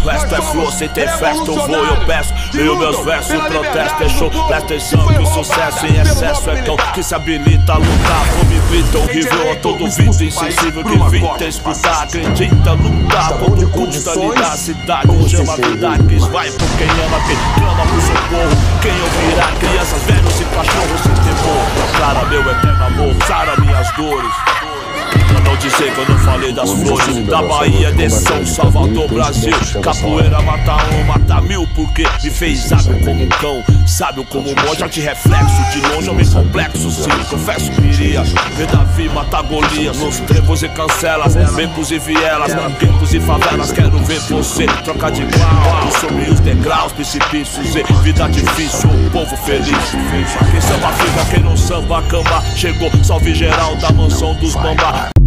O resto é flor, sem ter festa eu vou, eu peço. E os meus versos protesto é show. Presta atenção que o sucesso em excesso é cão que se habilita a lutar. Como grita horrível a todo vídeo insensível que evita escutar. Acredita, lutar, quando custa lidar a cidade. Chama a vida que vai por quem ama, quem clama por socorro. Quem ouvirá, crianças, velhos e cachorros sem temor. Cara, meu eterno amor, sara minhas dores. Pra não dizer que eu não falei das flores da Bahia, de São Salvador, Brasil. Capoeira mata um, mata mil, porque me fez hábil como um cão, sábio como um monge. De reflexo, de longe eu me complexo, sim. Confesso que iria ver Davi matar Golias nos trevos e cancelas, becos e vielas, guetos e favelas. Quero ver você trocar de igual sobre os degraus, precipícios e vida difícil, um povo feliz. Quem samba fica, quem não samba, camba chegou, salve geral da mansão dos bambá.